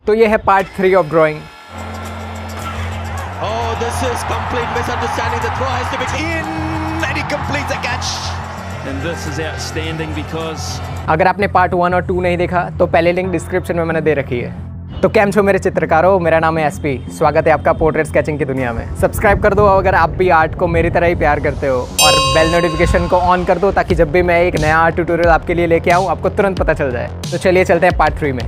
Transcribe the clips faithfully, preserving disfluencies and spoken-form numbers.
तो ये है part three of drawing. Oh, this is complete misunderstanding. The throw has to be in, and he completes the catch. And this is outstanding because अगर आपने part one और to नहीं देखा तो पहले लिंक डिस्क्रिप्शन में मैंने दे रखी है। तो कैम छो मेरे चित्रकारों, मेरा नाम है एसपी। स्वागत है आपका पोर्ट्रेट स्केचिंग की दुनिया में। सब्सक्राइब कर दो अगर आप भी आर्ट को मेरी तरह ही प्यार करते हो, और बेल नोटिफिकेशन को ऑन कर दो ताकि जब भी मैं एक नया आर्ट ट्यूटोरियल आपके लिए लेके आऊँ आपको तुरंत पता चल जाए। तो चलिए चलते हैं पार्ट थ्री में।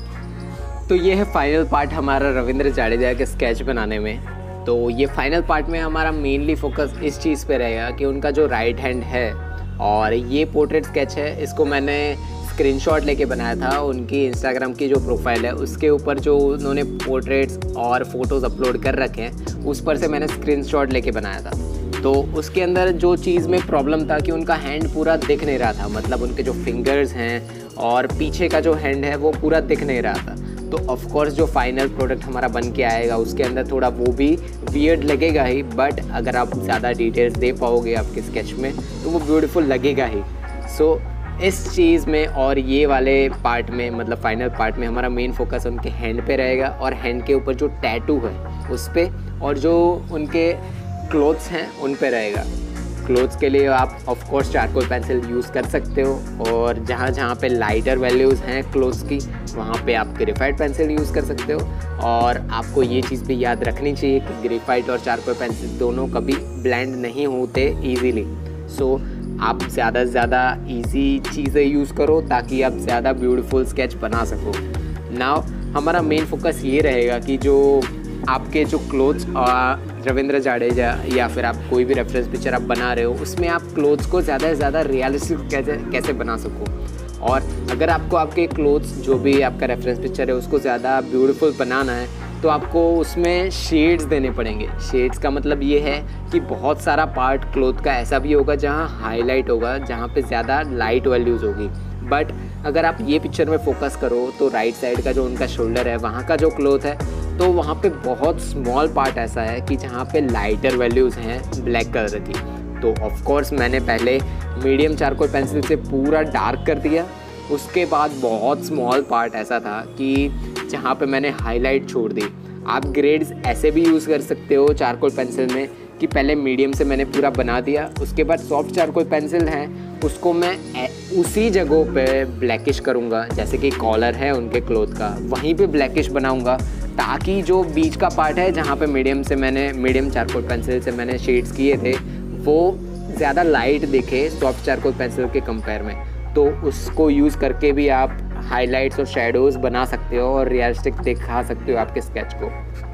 तो ये है फाइनल पार्ट हमारा रविंद्र जाडेजा के स्केच बनाने में। तो ये फाइनल पार्ट में हमारा मेनली फोकस इस चीज़ पे रहेगा कि उनका जो राइट हैंड है, और ये पोर्ट्रेट स्केच है, इसको मैंने स्क्रीनशॉट लेके बनाया था। उनकी इंस्टाग्राम की जो प्रोफाइल है उसके ऊपर जो उन्होंने पोर्ट्रेट्स और फोटोज़ अपलोड कर रखे हैं उस पर से मैंने स्क्रीनशॉट लेके बनाया था। तो उसके अंदर जो चीज़ में प्रॉब्लम था कि उनका हैंड पूरा दिख नहीं रहा था, मतलब उनके जो फिंगर्स हैं और पीछे का जो हैंड है वो पूरा दिख नहीं रहा था। तो ऑफ कोर्स जो फाइनल प्रोडक्ट हमारा बन के आएगा उसके अंदर थोड़ा वो भी वियर्ड लगेगा ही, बट अगर आप ज़्यादा डिटेल्स दे पाओगे आपके स्केच में तो वो ब्यूटीफुल लगेगा ही। सो so, इस चीज़ में और ये वाले पार्ट में, मतलब फाइनल पार्ट में, हमारा मेन फोकस उनके हैंड पे रहेगा और हैंड के ऊपर जो टैटू है उस पर, और जो उनके क्लोथ्स हैं उन पे रहेगा। क्लोथ्स के लिए आप of course charcoal pencil use कर सकते हो, और जहाँ जहाँ पे लाइटर वैल्यूज़ हैं क्लोथ्स की वहाँ पे आप ग्रेफाइट पेंसिल यूज़ कर सकते हो। और आपको ये चीज़ भी याद रखनी चाहिए कि ग्रेफाइट और चारकोल पेंसिल दोनों कभी ब्लेंड नहीं होते ईजीली। सो आप ज़्यादा से ज़्यादा ईजी चीज़ें यूज़ करो ताकि आप ज़्यादा ब्यूटीफुल स्केच बना सको। नाउ हमारा मेन फोकस ये रहेगा कि जो आपके जो क्लोथ्स रविंद्र जाडेजा या फिर आप कोई भी रेफरेंस पिक्चर आप बना रहे हो उसमें आप क्लोथ्स को ज़्यादा से ज़्यादा रियलिस्टिक कैसे कैसे बना सको। और अगर आपको आपके क्लोथ्स जो भी आपका रेफरेंस पिक्चर है उसको ज़्यादा ब्यूटीफुल बनाना है तो आपको उसमें शेड्स देने पड़ेंगे। शेड्स का मतलब ये है कि बहुत सारा पार्ट क्लोथ का ऐसा भी होगा जहाँ हाईलाइट होगा, जहाँ पे ज़्यादा लाइट वैल्यूज़ होगी। बट अगर आप ये पिक्चर में फोकस करो तो राइट साइड का जो उनका शोल्डर है वहाँ का जो क्लोथ है तो वहाँ पे बहुत स्मॉल पार्ट ऐसा है कि जहाँ पे लाइटर वैल्यूज़ हैं ब्लैक कलर की। तो ऑफ कोर्स मैंने पहले मीडियम चारकोल पेंसिल से पूरा डार्क कर दिया, उसके बाद बहुत स्मॉल पार्ट ऐसा था कि जहाँ पे मैंने हाईलाइट छोड़ दी। आप ग्रेड्स ऐसे भी यूज़ कर सकते हो चारकोल पेंसिल में कि पहले मीडियम से मैंने पूरा बना दिया, उसके बाद सॉफ्ट चारकोल पेंसिल है उसको मैं उसी जगहों पे ब्लैकिश करूँगा, जैसे कि कॉलर है उनके क्लोथ का वहीं पे ब्लैकिश बनाऊँगा, ताकि जो बीच का पार्ट है जहाँ पे मीडियम से मैंने मीडियम चारकोल पेंसिल से मैंने शेड्स किए थे वो ज़्यादा लाइट दिखे सॉफ्ट चारकोल पेंसिल के कंपेयर में। तो उसको यूज़ करके भी आप हाइलाइट्स और शैडोज़ बना सकते हो और रियलिस्टिक दिखा सकते हो आपके स्केच को।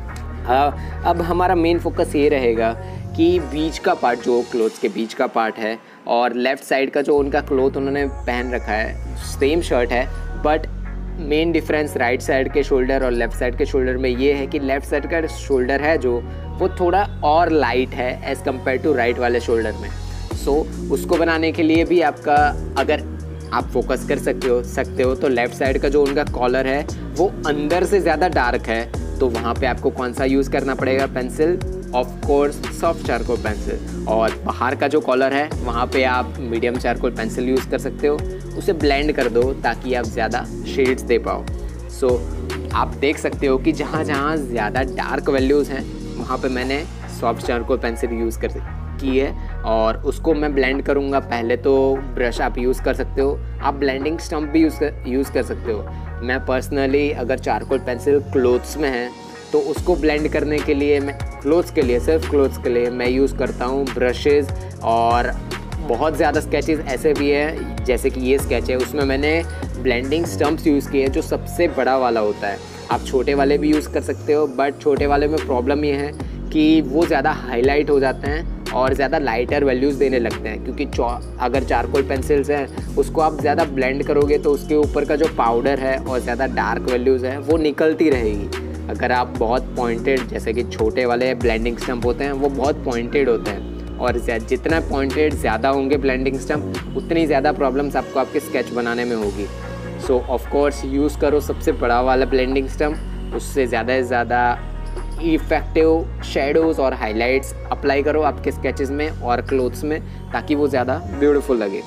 आ, अब हमारा मेन फोकस ये रहेगा कि बीच का पार्ट, जो क्लोथ्स के बीच का पार्ट है और लेफ़्ट साइड का जो उनका क्लोथ उन्होंने पहन रखा है सेम शर्ट है, but main difference right side के शोल्डर और लेफ़्ट साइड के शोल्डर में ये है कि लेफ़्ट साइड का शोल्डर है जो वो थोड़ा और लाइट है एज़ कम्पेयर टू राइट वाले शोल्डर में। सो so, उसको बनाने के लिए भी आपका, अगर आप फोकस कर सकते हो सकते हो तो लेफ़्ट साइड का जो उनका कॉलर है वो अंदर से ज़्यादा डार्क है, तो वहाँ पे आपको कौन सा यूज़ करना पड़ेगा pencil, of course soft charcoal pencil. और बाहर का जो कॉलर है वहाँ पे आप मीडियम चारकोल पेंसिल यूज़ कर सकते हो, उसे ब्लेंड कर दो ताकि आप ज़्यादा शेड्स दे पाओ। सो so, आप देख सकते हो कि जहाँ जहाँ ज़्यादा डार्क वैल्यूज़ हैं वहाँ पे मैंने सॉफ्ट चारकोल पेंसिल यूज़ कर की है और उसको मैं ब्लेंड करूँगा। पहले तो ब्रश आप यूज़ कर सकते हो, आप ब्लेंडिंग स्टम्प भी यूज़ कर यूज़ कर सकते हो। मैं पर्सनली अगर चारकोल पेंसिल क्लोथ्स में है तो उसको ब्लेंड करने के लिए मैं क्लोथ्स के लिए सिर्फ क्लोथ्स के लिए मैं यूज़ करता हूँ ब्रशेज़। और बहुत ज़्यादा स्केचेस ऐसे भी हैं, जैसे कि ये स्केच है उसमें मैंने ब्लेंडिंग स्टम्प्स यूज़ किए जो सबसे बड़ा वाला होता है। आप छोटे वाले भी यूज़ कर सकते हो, बट छोटे वाले में प्रॉब्लम ये है कि वो ज़्यादा हाईलाइट हो जाते हैं और ज़्यादा लाइटर वैल्यूज़ देने लगते हैं, क्योंकि अगर चारकोल पेंसिल्स हैं उसको आप ज़्यादा ब्लेंड करोगे तो उसके ऊपर का जो पाउडर है और ज़्यादा डार्क वैल्यूज़ है वो निकलती रहेगी। अगर आप बहुत पॉइंटेड, जैसे कि छोटे वाले ब्लेंडिंग स्टम्प होते हैं वो बहुत पॉइंटेड होते हैं, और जितना पॉइंटेड ज़्यादा होंगे ब्लेंडिंग स्टम्प उतनी ज़्यादा प्रॉब्लम्स आपको आपके स्केच बनाने में होगी। सो ऑफ कोर्स यूज़ करो सबसे बड़ा वाला ब्लेंडिंग स्टम्प, उससे ज़्यादा से ज़्यादा इफ़ेक्टिव शेडोज़ और हाइलाइट्स अप्लाई करो आपके स्केचेस में और क्लोथ्स में, ताकि वो ज़्यादा ब्यूटीफुल लगे।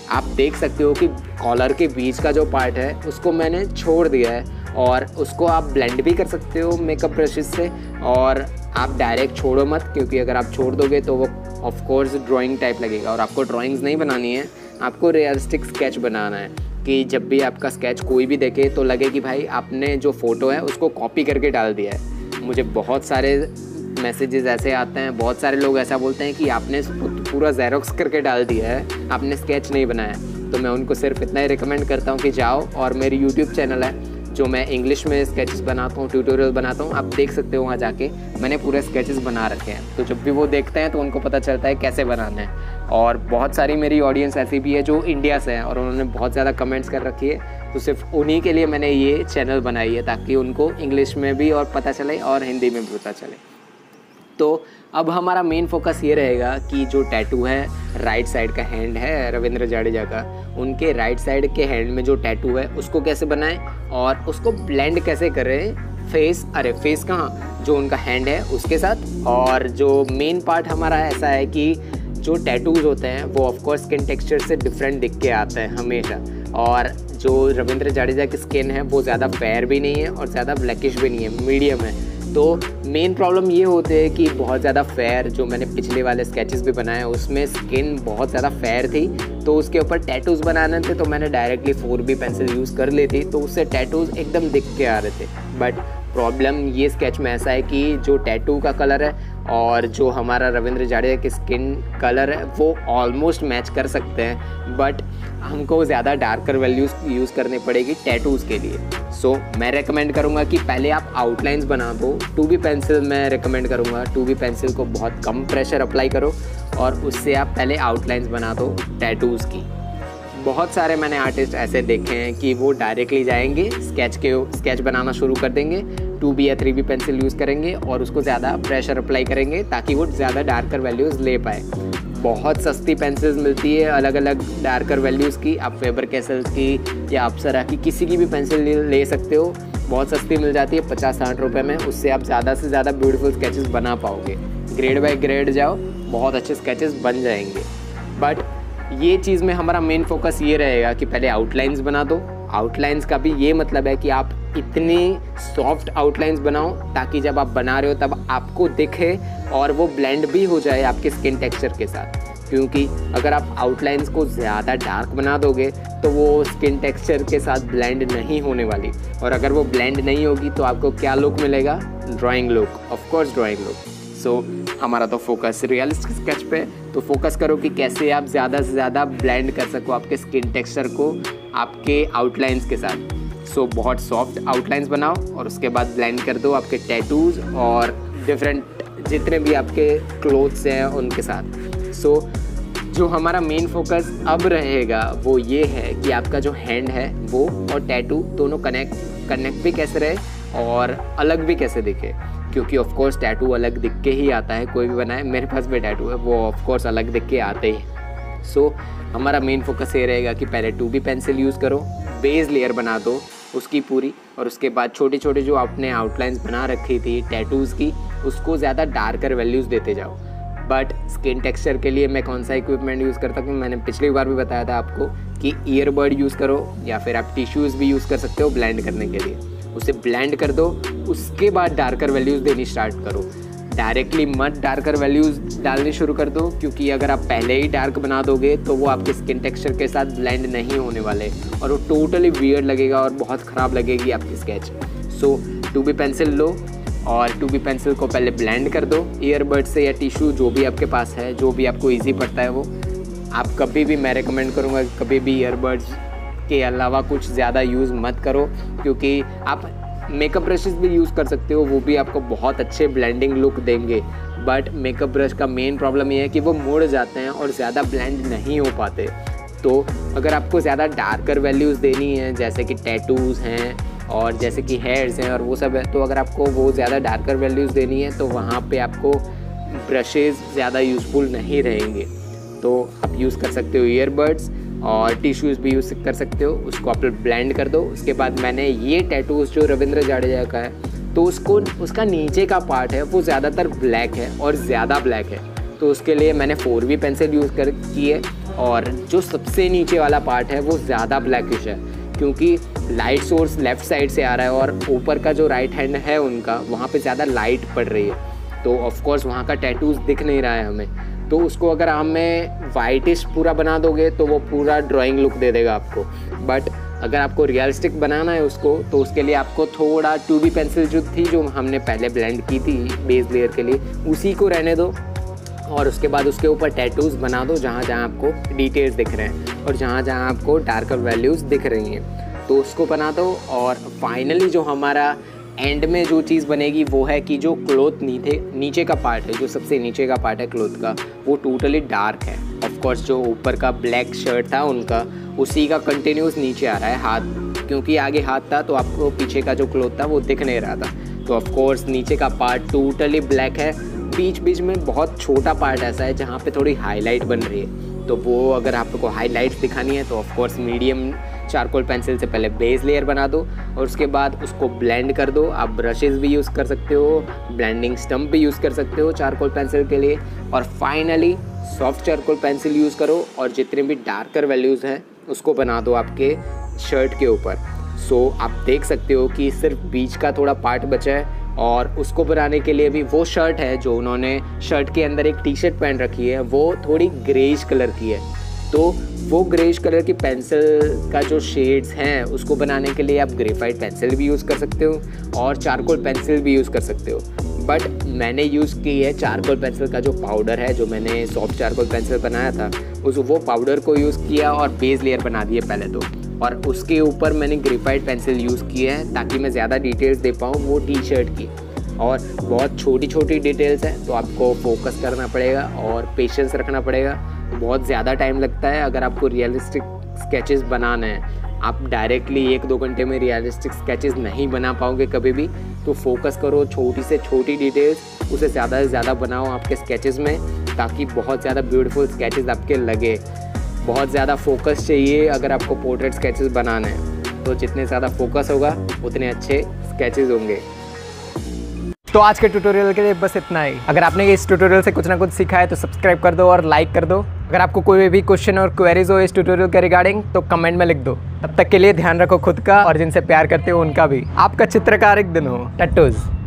आप देख सकते हो कि कॉलर के बीच का जो पार्ट है उसको मैंने छोड़ दिया है, और उसको आप ब्लेंड भी कर सकते हो मेकअप ब्रशेस से, और आप डायरेक्ट छोड़ो मत, क्योंकि अगर आप छोड़ दोगे तो वो ऑफ कोर्स ड्राइंग टाइप लगेगा। और आपको ड्राइंग्स नहीं बनानी है, आपको रियलिस्टिक स्केच बनाना है कि जब भी आपका स्केच कोई भी देखे तो लगे कि भाई आपने जो फ़ोटो है उसको कॉपी करके डाल दिया है। मुझे बहुत सारे मैसेजेस ऐसे आते हैं, बहुत सारे लोग ऐसा बोलते हैं कि आपने पूरा ज़ेरोक्स करके डाल दिया है, आपने स्केच नहीं बनाया। तो मैं उनको सिर्फ इतना ही रिकमेंड करता हूँ कि जाओ, और मेरी यूट्यूब चैनल है जो मैं इंग्लिश में स्केचेस बनाता हूँ, ट्यूटोरियल बनाता हूँ, आप देख सकते हो वहाँ जाके, मैंने पूरे स्केचेस बना रखे हैं। तो जब भी वो देखते हैं तो उनको पता चलता है कैसे बनाना है। और बहुत सारी मेरी ऑडियंस ऐसी भी है जो इंडिया से है और उन्होंने बहुत ज़्यादा कमेंट्स कर रखी है, तो सिर्फ उन्हीं के लिए मैंने ये चैनल बनाई है ताकि उनको इंग्लिश में भी और पता चले और हिंदी में भी पता चले। तो अब हमारा मेन फोकस ये रहेगा कि जो टैटू है, राइट साइड का हैंड है रविंद्र जाडेजा का, उनके राइट साइड के हैंड में जो टैटू है उसको कैसे बनाएं और उसको ब्लेंड कैसे करें फेस, अरे फेस कहाँ, जो उनका हैंड है उसके साथ। और जो मेन पार्ट हमारा ऐसा है कि जो टैटूज़ होते हैं वो ऑफकोर्स स्किन टेक्सचर से डिफरेंट दिख के आते हैं हमेशा, और जो रविंद्र जाडेजा की स्किन है वो ज़्यादा फेयर भी नहीं है और ज़्यादा ब्लैकिश भी नहीं है, मीडियम है। तो मेन प्रॉब्लम ये होती है कि बहुत ज़्यादा फेयर, जो मैंने पिछले वाले स्केचेस भी बनाए उसमें स्किन बहुत ज़्यादा फेयर थी, तो उसके ऊपर टैटूज़ बनाने थे तो मैंने directly four B pencil use कर ली थी, तो उससे टैटूज़ एकदम दिख के आ रहे थे। बट प्रॉब्लम ये स्केच में ऐसा है कि जो टैटू का कलर है और जो हमारा रविंद्र जाडेजा की स्किन कलर है वो ऑलमोस्ट मैच कर सकते हैं, बट हमको ज़्यादा डार्कर वैल्यूज़ यूज़ करनी पड़ेगी टैटूज़ के लिए। सो so, मैं रेकमेंड करूँगा कि पहले आप आउटलाइंस बना दो। टू बी पेंसिल मैं रेकमेंड करूँगा, टू बी पेंसिल को बहुत कम प्रेशर अप्लाई करो और उससे आप पहले आउटलाइंस बना दो टैटूज़ की। बहुत सारे मैंने आर्टिस्ट ऐसे देखे हैं कि वो डायरेक्टली जाएंगे, स्केच के स्केच बनाना शुरू कर देंगे, टू बी या थ्री बी पेंसिल यूज़ करेंगे और उसको ज़्यादा प्रेशर अप्लाई करेंगे ताकि वो ज़्यादा डार्कर वैल्यूज़ ले पाए। बहुत सस्ती पेंसिल्स मिलती है अलग अलग डार्कर वैल्यूज़ की, आप फेबर कैसल्स की या अप्सरा की किसी की भी पेंसिल ले सकते हो, बहुत सस्ती मिल जाती है पचास साठ रुपये में। उससे आप ज़्यादा से ज़्यादा ब्यूटीफुल स्केचेस बना पाओगे। ग्रेड बाय ग्रेड जाओ, बहुत अच्छे स्केचेस बन जाएंगे। बट ये चीज़ में हमारा मेन फोकस ये रहेगा कि पहले आउटलाइंस बना दो। आउटलाइंस का भी ये मतलब है कि आप इतनी सॉफ्ट आउटलाइंस बनाओ ताकि जब आप बना रहे हो तब आपको दिखे और वो ब्लेंड भी हो जाए आपके स्किन टेक्सचर के साथ, क्योंकि अगर आप आउटलाइंस को ज़्यादा डार्क बना दोगे तो वो स्किन टेक्सचर के साथ ब्लेंड नहीं होने वाली, और अगर वो ब्लेंड नहीं होगी तो आपको क्या लुक मिलेगा, drawing look, of course drawing look. So हमारा तो फोकस रियलिस्टिक स्केच पे, तो फोकस करो कि कैसे आप ज़्यादा से ज़्यादा ब्लेंड कर सको आपके स्किन टेक्सचर को आपके आउटलाइंस के साथ। सो so, बहुत सॉफ्ट आउटलाइंस बनाओ और उसके बाद ब्लेंड कर दो आपके टैटूज़ और डिफरेंट जितने भी आपके क्लोथ्स हैं उनके साथ। सो so, जो हमारा मेन फोकस अब रहेगा वो ये है कि आपका जो हैंड है वो और टैटू दोनों कनेक्ट कनेक्ट भी कैसे रहे और अलग भी कैसे दिखे, क्योंकि ऑफ कोर्स टैटू अलग दिख के ही आता है, कोई भी बनाए, मेरे पास भी टैटू है वो ऑफ कोर्स अलग दिख के आते ही। सो so, हमारा मेन फोकस ये रहेगा कि पहले टू बी पेंसिल यूज़ करो, बेस लेयर बना दो उसकी पूरी, और उसके बाद छोटे छोटे जो आपने आउटलाइंस बना रखी थी टैटूज़ की उसको ज़्यादा डार्कर वैल्यूज़ देते जाओ। बट स्किन टेक्सचर के लिए मैं कौन सा इक्विपमेंट यूज़ करता हूँ, मैंने पिछली बार भी बताया था आपको कि ईयरबड यूज़ करो या फिर आप टिश्यूज़ भी यूज़ कर सकते हो ब्लेंड करने के लिए। उसे ब्लेंड कर दो, उसके बाद डार्कर वैल्यूज़ देनी स्टार्ट करो। डायरेक्टली मत डार्कर वैल्यूज़ डालनी शुरू कर दो, क्योंकि अगर आप पहले ही डार्क बना दोगे तो वो आपके स्किन टेक्सचर के साथ ब्लेंड नहीं होने वाले और वो टोटली वियर्ड लगेगा और बहुत ख़राब लगेगी आपकी sketch. So two B pencil लो और टू बी पेंसिल को पहले ब्लेंड कर दो ईयरबड से या टिश्यू जो भी आपके पास है, जो भी आपको ईजी पड़ता है वो। आप कभी भी, मैं रिकमेंड करूँगा कभी भी ईयरबड्स के अलावा कुछ ज़्यादा यूज़ मत करो, क्योंकि आप मेकअप ब्रशेस भी यूज़ कर सकते हो, वो भी आपको बहुत अच्छे ब्लेंडिंग लुक देंगे। बट मेकअप ब्रश का मेन प्रॉब्लम ये है कि वो मुड़ जाते हैं और ज़्यादा ब्लेंड नहीं हो पाते। तो अगर आपको ज़्यादा डार्कर वैल्यूज़ देनी है, जैसे कि टैटूज़ हैं और जैसे कि हेयर्स हैं और वो सब है, तो अगर आपको वो ज़्यादा डार्कर वैल्यूज़ देनी है तो वहाँ पे आपको ब्रशेज़ ज़्यादा यूज़फुल नहीं रहेंगे। तो आप यूज़ कर सकते हो ईयरबड्स और टिश्यूज़ भी यूज़ कर सकते हो, उसको आप ब्लेंड कर दो। उसके बाद मैंने ये टैटूज़ जो रविंद्र जाडेजा का है तो उसको उसका नीचे का पार्ट है वो ज़्यादातर ब्लैक है और ज़्यादा ब्लैक है, तो उसके लिए मैंने फोर बी पेंसिल यूज़ कर की है और जो सबसे नीचे वाला पार्ट है वो ज़्यादा ब्लैकिश है, क्योंकि लाइट सोर्स लेफ़्ट साइड से आ रहा है और ऊपर का जो राइट हैंड है उनका, वहाँ पे ज़्यादा लाइट पड़ रही है, तो ऑफ कोर्स वहाँ का टैटूज़ दिख नहीं रहा है हमें। तो उसको अगर हमें वाइटिश पूरा बना दोगे तो वो पूरा ड्राइंग लुक दे देगा आपको। बट अगर आपको रियलिस्टिक बनाना है उसको, तो उसके लिए आपको थोड़ा टू बी पेंसिल जो थी, जो हमने पहले ब्लेंड की थी बेस लेयर के लिए, उसी को रहने दो और उसके बाद उसके ऊपर टैटूज़ बना दो जहाँ जहाँ आपको डिटेल्स दिख रहे हैं और जहाँ जहाँ आपको डार्कर वैल्यूज़ दिख रही हैं, तो उसको बना दो। और फाइनली जो हमारा एंड में जो चीज़ बनेगी वो है कि जो क्लोथ नीचे नीचे का पार्ट है, जो सबसे नीचे का पार्ट है क्लोथ का, वो टोटली डार्क है। ऑफ कोर्स जो ऊपर का ब्लैक शर्ट था उनका, उसी का कंटिन्यूस नीचे आ रहा है हाथ, क्योंकि आगे हाथ था तो आपको पीछे का जो क्लोथ था वो दिख नहीं रहा था। तो ऑफ कोर्स नीचे का पार्ट टोटली ब्लैक है, बीच बीच में बहुत छोटा पार्ट ऐसा है जहाँ पे थोड़ी हाईलाइट बन रही है, तो वो अगर आपको हाईलाइट्स दिखानी है तो of course medium charcoal pencil से पहले बेस लेयर बना दो और उसके बाद उसको ब्लेंड कर दो। आप ब्रशेस भी यूज़ कर सकते हो, ब्लेंडिंग स्टम्प भी यूज़ कर सकते हो चारकोल पेंसिल के लिए, और finally soft charcoal pencil use करो और जितने भी डार्कर वैल्यूज़ हैं उसको बना दो आपके शर्ट के ऊपर। सो आप देख सकते हो कि सिर्फ बीच का थोड़ा पार्ट बचा है और उसको बनाने के लिए भी वो शर्ट है जो उन्होंने शर्ट के अंदर एक टी शर्ट पहन रखी है, वो थोड़ी ग्रेइश कलर की है, तो वो ग्रेइश कलर की पेंसिल का जो शेड्स हैं उसको बनाने के लिए आप ग्रेफाइट पेंसिल भी यूज़ कर सकते हो और चारकोल पेंसिल भी यूज़ कर सकते हो। बट मैंने यूज़ की है चारकोल पेंसिल का जो पाउडर है, जो मैंने सॉफ्ट चारकोल पेंसिल बनाया था उस वो पाउडर को यूज़ किया और बेस लेयर बना दिए पहले तो, और उसके ऊपर मैंने ग्रेफाइट पेंसिल यूज़ की है ताकि मैं ज़्यादा डिटेल्स दे पाऊँ वो टी शर्ट की। और बहुत छोटी छोटी डिटेल्स हैं तो आपको फोकस करना पड़ेगा और पेशेंस रखना पड़ेगा, बहुत ज़्यादा टाइम लगता है अगर आपको रियलिस्टिक स्केचेस बनाना है। आप डायरेक्टली एक दो घंटे में रियलिस्टिक स्केचेस नहीं बना पाओगे कभी भी, तो फोकस करो छोटी से छोटी डिटेल्स, उसे ज़्यादा से ज़्यादा बनाओ आपके स्केचेस में ताकि बहुत ज़्यादा ब्यूटीफुल स्केचेस आपके लगे। बहुत ज़्यादा फोकस चाहिए अगर आपको पोर्ट्रेट स्केचेस बनाना है, तो जितने ज़्यादा फोकस होगा उतने अच्छे स्केचेस होंगे। तो आज के ट्यूटोरियल के लिए बस इतना ही। अगर आपने इस ट्यूटोरियल से कुछ ना कुछ सीखा है तो सब्सक्राइब कर दो और लाइक कर दो। अगर आपको कोई भी क्वेश्चन और क्वेरीज हो इस ट्यूटोरियल के रिगार्डिंग तो कमेंट में लिख दो। तब तक के लिए ध्यान रखो खुद का और जिनसे प्यार करते हो उनका भी। आपका चित्रकारिक दिन हो। टट्टूज।